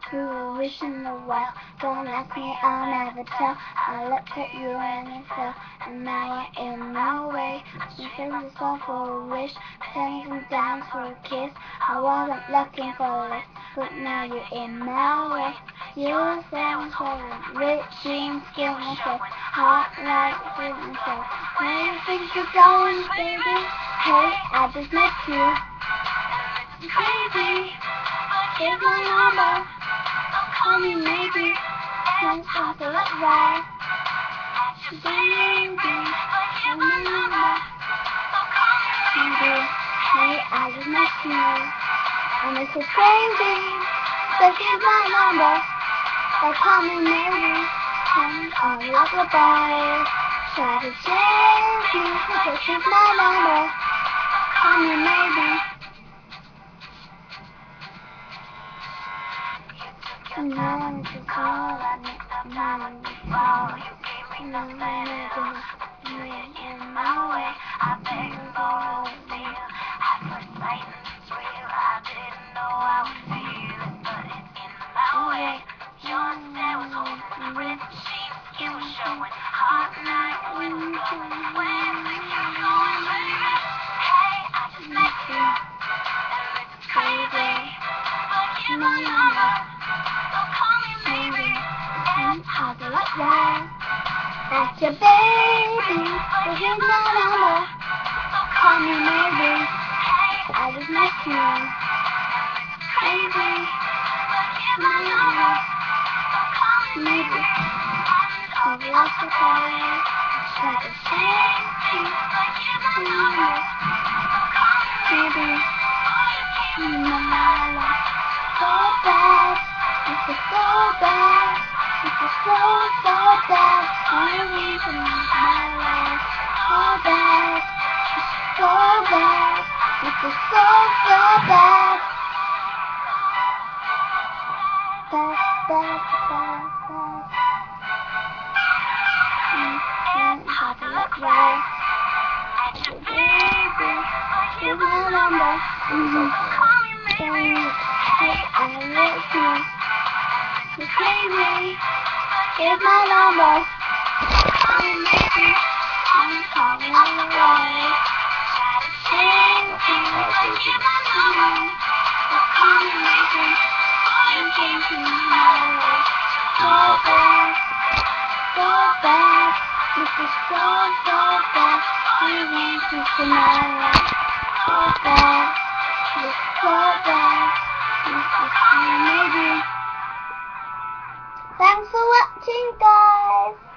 We were wishing a while. Don't ask me, I'll never tell. I looked at you and it fell, and now I'm in my way. You said this all for a wish, turns and downs for a kiss. I wasn't looking for this, but now you're in my way. You're so showing, rich jeans, skin myself, hot like sweet myself. Where you think you're going, baby? Hey, I just met you. Baby, here's my number. Call me maybe. Can't stop to look right. Baby, here's my number. Baby, hey, I just met you. And it's so crazy. But here's my number. They call me maybe. And all the other boys try to change me. But here's my number. Call me maybe. And now it's just all I need. You gave me in my way. I beg to go with you. At first sight, it's real. I didn't know I would feel it, but it's in my way. Your stare was holding ripped sheets, skin was showing, hot night wind was blowing. Where you think you're going, baby? Hey, I just met you, and it's crazy, but here's my number. So call me maybe, and I'll be right there. That's your baby, but here's my number. So call me maybe, hey, I just met you. Crazy, but here's my number. So call me maybe, and I'll be lost for fire. Try to change you, but here's my number. So call me maybe, my life so bad. This is so bad. This is so bad. Only reason in my life so bad. This is so bad. This is so bad. Bad. Have to look right at your baby. Here's my number. Call me maybe. Hey, I love you. You crazy. Here's my number. Call me maybe. I'm calling away. Try to change you, but here's my number. So call me maybe. You changed my way. So bad. So bad. This is so bad. You want to see my life. So bad. This is so bad. This is maybe. Thanks for watching, guys.